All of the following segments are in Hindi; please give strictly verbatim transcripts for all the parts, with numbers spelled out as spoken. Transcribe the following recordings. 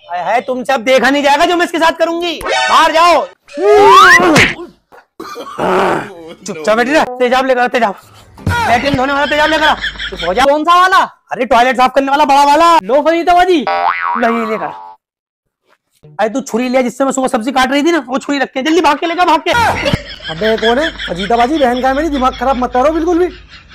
है तुमसे अब देखा नहीं जाएगा जो मैं इसके साथ करूंगी। बाहर जाओ। चुपचाप बैठी रह। तेजाब लेकर तेजाब, लैट्रिन धोने वाला तेजाब लेकर। चुप हो जा। कौन सा वाला? अरे टॉयलेट साफ करने वाला बड़ा वाला। लो फरीदाबाद जी। नहीं लेकर। अरे तू छुरी लिया जिससे मैं सुबह सब्जी काट रही थी ना, वो छुरी रख के जल्दी भाग के लेकर भाग के। अबे कौन है? फजीताबाजी बहन का है मेरी, दिमाग खराब मत करो बिल्कुल भी।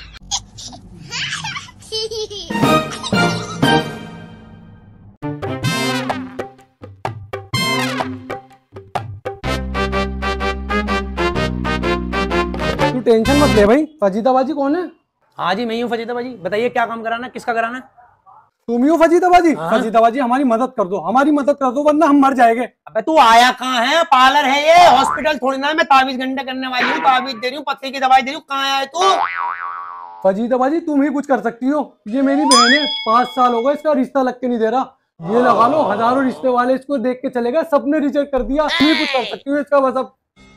तू टेंशन मत ले भाई। फजीताबाजी कौन है? हाँ जी मैं ही हूँ फजीताबाजी। बताइए क्या काम कराना है, किसका कराना है? तुम ही हो फजीताबाजी? हाँ? फजीताबाजी हमारी मदद कर दो, हमारी मदद कर दो वरना हम मर जाएंगे। अबे तू आया कहाँ है? पार्लर है ये, हॉस्पिटल थोड़ी ना। मैं ताबीज घंटे करने वाली हूँ, ताबीज दे रही हूँ, पत्थर की दवाई दे रही हूँ। कहाँ आया तू? फजीताबाजी तुम ही कुछ कर सकती हो। ये मेरी बहन है, पांच साल हो गए इसका रिश्ता लग के नहीं दे रहा। ये लगा लो हजारों रिश्ते वाले इसको देख के चले गए, सबने रिजेक्ट कर दिया। तुम ही कुछ कर सकती हो इसका बस अब।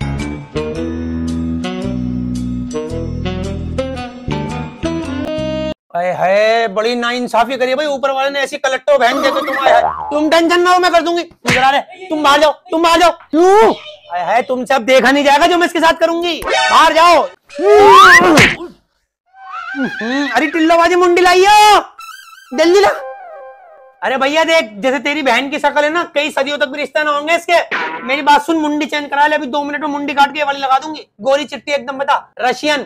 अरे है बड़ी नाइंसाफी करी भाई, ऊपर वाले ने ऐसी कलेक्टो बहन देके तुम आया है। तुम टेंशन ना हो, मैं कर दूंगी। तुम करा रहे, तुम बाहर जाओ, तुम बाहर जाओ। क्यों? अरे है तुमसे अब देखा नहीं जाएगा जो मैं इसके साथ करूंगी। बाहर जाओ। अरे टिल्लोबाजी मुंडी लाइयो, जल्दी ला। अरे भैया देख, जैसे तेरी बहन की शक्ल है ना, कई सदियों तक भी रिश्ता ना होंगे इसके। मेरी बात सुन, मुंडी चेंज करा ले अभी, दो मिनट में मुंडी काट के वाली लगा दूंगी। गोरी चिट्टी एकदम, बता रशियन।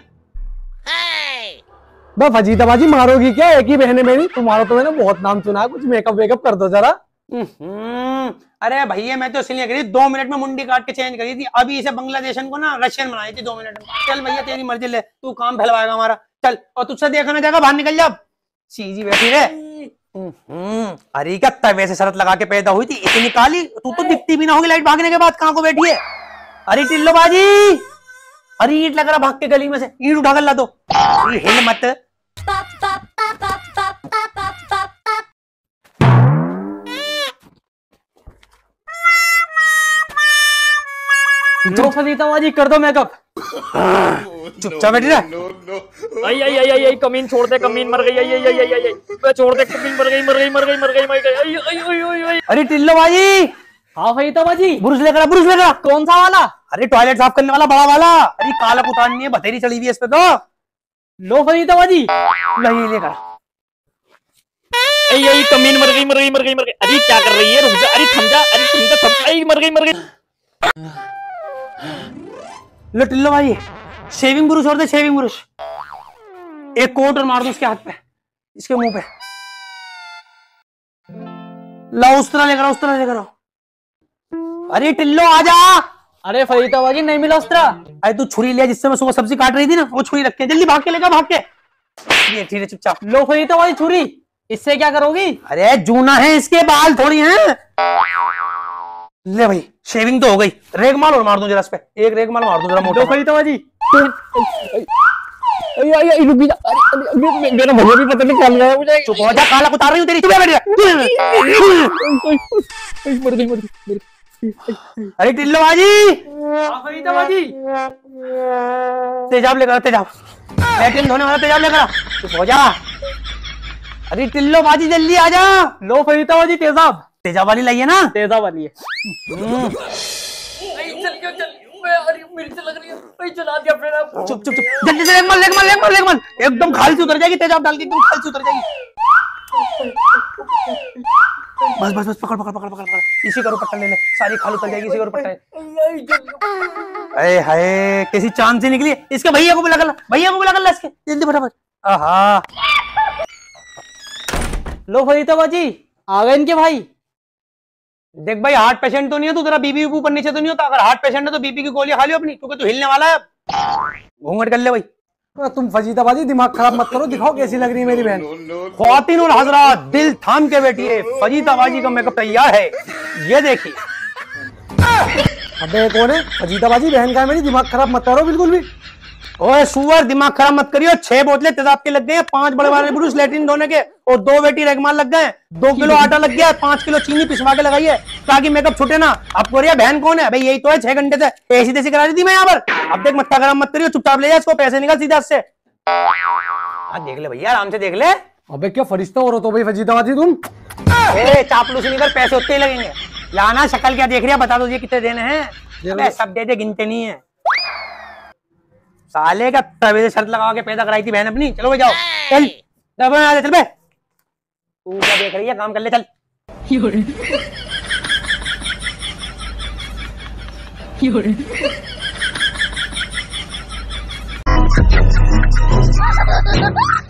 बस फजीताबाजी मारोगी क्या? एक ही बहन है मेरी, तुम्हारा तो मैंने बहुत नाम सुना है। कुछ मेकअप वेकअप कर दो जरा। अरे भैया मैं तो इसलिए करी, दो मिनट में मुंडी काट के चेंज करी थी। अभी इसे बांग्लादेशन को ना रशियन बनाई थी दो मिनट में। चल भैया तेरी मर्जी, ले तू काम फैलवाएगा हमारा। चल, और तुझसे देखा ना जाएगा, बाहर निकल जा। सीधी बैठी रे। अरे क्या तवे से शरत लगा के पैदा हुई थी, इतनी काली तू तो दिखती भी ना होगी लाइट भागने के बाद। कहाँ को बैठी है? अरे टिल्लोबाजी, अरे ईंट लग रहा भाग के गली में से, ईंट उठा कर ला दो। हिल मत। लो फरीदाबाद जी कर दो मेकअप। चुपचाप बैठी रह। आई आई आई आई आई कमीन छोड़ दे, कमीन मर गई। आई आई आई आई आई मैं छोड़ दे, कमीन मर गई मर गई मर गई मर गई मर गई। आई आई आई आई आई। अरे टिल्लोबाजी। हाँ फरीदाबाद जी। ब्रुश लेकर आ, ब्रुश लेकर आ। कौन सा वाला? अरे टॉयलेट साफ करने वाला बड़ा वाला। अरे काला उतारनी है, बथेरी चढ़ी हुई है इस पे तो। लो फरीदाबाद जी। नहीं लेकर। आई आई कमीन मर गई मर गई मर गई मर गई। अरे क्या कर रही है? रुक जा, अरे थम जा, अरे थम जा थम। आई मर गई मर गई। लो टिल्लो भाई, शेविंग ब्रुश और दे, शेविंग ब्रुश। एक कोट और मार दो उसके हाथ पे, इसके मुंह पे। ला उस तरह लेकर, उस तरह लेकर आओ। अरे टिल्लो आजा। अरे फरीदाबाद जी नहीं मिला अस्त्र। अरे तू छुरी लिया जिससे मैं सुबह सब्जी काट रही थी ना, वो छुरी रख के जल्दी भाग के लेकर भाग के। ये ठीक है, चुपचाप। लो फरीदाबाद जी छुरी, इससे क्या करोगी? अरे जूना है, इसके बाल थोड़ी हैं। ले भाई, शेविंग तो हो गई। रेगमाल और मार दूं जरा इस पे, एक रेगमाल मार दूं जरा मोटा। लो फरीदाबाद जी। आई आई आई रुक जा। अरे मेरा भैया भी पता नहीं क्या लगा मुझे। चुप हो जा, काला उतार रही हूं तेरी। चुप बैठ जा। मर गई मर गई। अरे टिल्लो बाजी। हाँ फरीदाबाद जी। तेजाब लेकर, तेजाब लैट्रिन धोने वाला तेजाब लेकर। चुप हो जा। अरे टिल्लो बाजी जल्दी आ जा। लो फरीदाबाद जी तेजाब। तेजाब वाली लाइए ना। तेजाब वाली है। चल क्यों चल, अरे मिर्च लग रही है। चला दिया फिर आप। चुप चुप चुप, जल्दी से लेगमल लेगमल लेगमल लेगमल। एकदम खाल से उतर जाएगी, तेजाब डाल के एकदम खाल से उतर जाएगी। बस बस बस, पकड़ पकड़ पकड़ पकड़ पकड़। इसी करो पट्टा ले ले, सारी खाल उतर जाएगी। इसी करो पट्टा। अरे हाय, कैसी चांद से निकली। इसके भैया को बुला कर ला, भैया को बुला कर ला इसके, जल्दी फटाफट। आहा, लो फरीदाबाद जी आ गए इनके भाई। देख भाई, हार्ट पेशेंट तो नहीं है तू, तेरा बीपी ऊपर नीचे तो नहीं होता। अगर हार्ट पेशेंट है तो बीपी की गोलियां खा लियो अपनी, क्योंकि तू हिलने वाला है। घूंघट कर ले भाई। तुम फजीताबाजी दिमाग खराब मत करो, दिखाओ कैसी लग रही है मेरी बहन। ख्वातीन और हजरात, दिल थाम के बैठिए, फजीताबाजी का मेकअप तैयार है। ये देखिए। अबे कौन है? फजीताबाजी बहन का है मेरी, दिमाग खराब मत करो बिल्कुल भी। ओए सुअर, दिमाग खराब मत करियो। छह बोतलें तेजाब के लग गए हैं, पांच बड़े बड़े ब्रुश लैट्रिन धोने के, और दो बेटी रेगमाल लग गए। दो किलो आटा लग गया, पांच किलो चीनी पिसवा के लगाई है ताकि मेकअप छूटे ना। अब कोरिया बहन कौन है भाई? यही तो है, छह घंटे से ऐसी तैसी करा रही थी मैं यहाँ पर। अब देख, मत्था गरम मत करियो, चुपचाप ले जा इसको, पैसे निकाल सीधा से। हाँ देख ले भैया, आराम से देख ले। अबे क्या फरिश्ता हो रहा तो भाई फजीताबाजी तुम। ए चापलूसी नहीं कर, पैसे उतने ही लगेंगे। लाना शक्ल क्या देख रही है, बता दो ये कितने देने हैं। अबे सब दे दे, गिनते नहीं है साले का। तवे से शर्त लगा के पैदा कराई थी बहन अपनी। चलो भाई जाओ, चल चल चल बे। तू क्या देख रही है, काम कर ले चल। You're